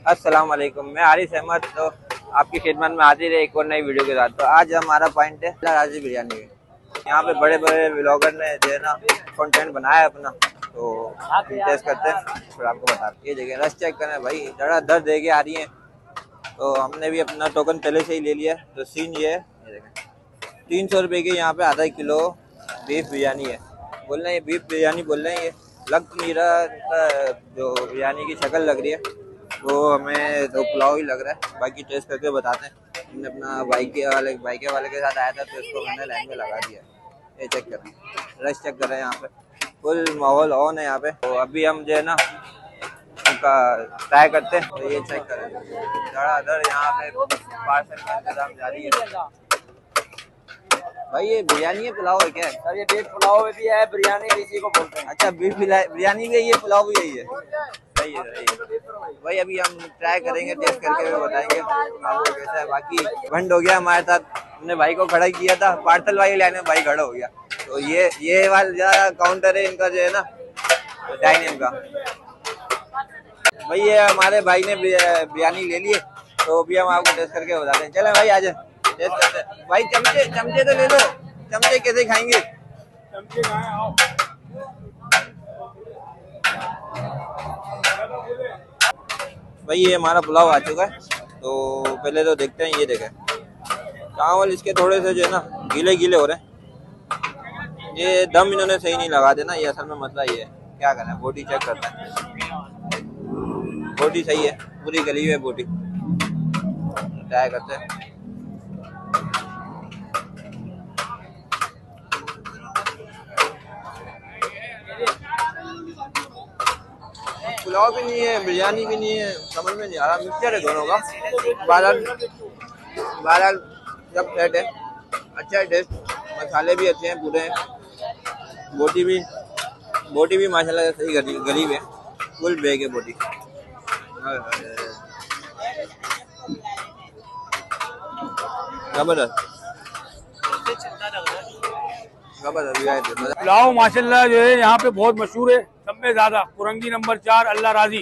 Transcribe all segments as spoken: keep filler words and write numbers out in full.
अस्सलाम वालेकुम, मैं आरिफ अहमद तो आपकी खिदमत में हाजिर है एक और नई वीडियो के साथ। तो आज हमारा पॉइंट है राजी बिरयानी। यहाँ पे बड़े बड़े व्लॉगर ने जो है ना कंटेंट बनाया है अपना, तो टेस्ट करते हैं फिर आपको बताते। ये देखिए रस चेक करें भाई, जरा दर्द दे के आ रही है। तो हमने भी अपना टोकन पहले से ही ले लिया। तो सीन ये है, ये देखें तीन सौ रुपये की यहाँ पे आधा किलो बीफ बिरयानी है। बोल रहे हैं ये बीफ बिरयानी बोल रहे हैं, ये लग तो नहीं रहा, जो बिरयानी की शक्ल लग रही है वो हमें तो पुलाव ही लग रहा है। बाकी टेस्ट करके बताते हैं। हमने अपना बाइक वाले बाइक वाले के साथ आया था तो इसको मैंने लाइन में लगा दिया। ये चेक करें, रश चेक कर रहे हैं, यहाँ पे फुल माहौल ऑन है यहाँ पे। तो अभी हम जो है ना उनका ट्राई करते हैं। तो ये चेक करें, धड़ाधड़ यहाँ पे पार्सल का इंतजाम जारी है। भाई ये बिरयानी है पुलाव है क्या? सर ये बीफ पुलाव भी है, बिरयानी भी इसी को बोलते हैं। अच्छा, बीफ बिरयानी भी है, ये पुलाव भी यही है। सही है, सही है भाई। अभी हम ट्राई करेंगे, टेस्ट करके बताएंगे आपको कैसा है। बाकी बंद हो गया हमारे साथ, हमने भाई को खड़ा किया था, पार्सल वाली लाइन में भाई खड़ा हो गया। तो ये ये वाला काउंटर है इनका जो है ना डाइनिंग का। भाई ये हमारे भाई ने बिरयानी ले लिए, तो अभी हम आपको टेस्ट करके बताते हैं। चले भाई आ जाए टेस्ट करते हैं। भाई चमचे चमचे तो ले लो, चमचे कैसे खाएंगे? चमचे कहाँ हैं, आओ। भाई ये हमारा पुलाव आ चुका है। तो पहले तो देखते हैं, ये देखें चावल इसके थोड़े से जो है ना गीले गीले हो रहे हैं। ये दम इन्होंने सही नहीं लगा देना, ये असल में मसला ये है। क्या करें, बोटी चेक करते हैं। बोटी सही है, पूरी गली हुई है बोटी। ट्राई करते हैं। पुलाव भी नहीं है, बिरयानी भी नहीं है, समझ में नहीं आ रहा। मिक्सचर है दोनों का। बारह बारह सब सेट है, अच्छा है टेस्ट, मसाले भी अच्छे हैं पूरे हैं। बोटी भी बोटी भी माशाल्लाह सही गली गली है, फुल बेग है बोटी। जबरदस्त जबरदस्त। पुलाव माशाल्लाह जो है यहाँ पे बहुत मशहूर है, सब में ज्यादा। कुरंगी नंबर चार अल्लाह राजी,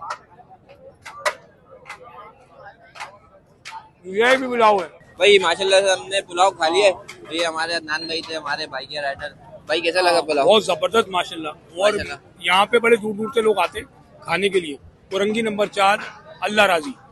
ये भी पुलाव है भाई माशाल्लाह से हमने पुलाव खा लिया। ये हमारे अदनान भाई थे, हमारे भाई के राइटर। भाई कैसा लगा पुलाव? बहुत जबरदस्त माशाल्लाह। और यहाँ पे बड़े दूर दूर से लोग आते हैं खाने के लिए। कुरंगी नंबर चार अल्लाह राजी।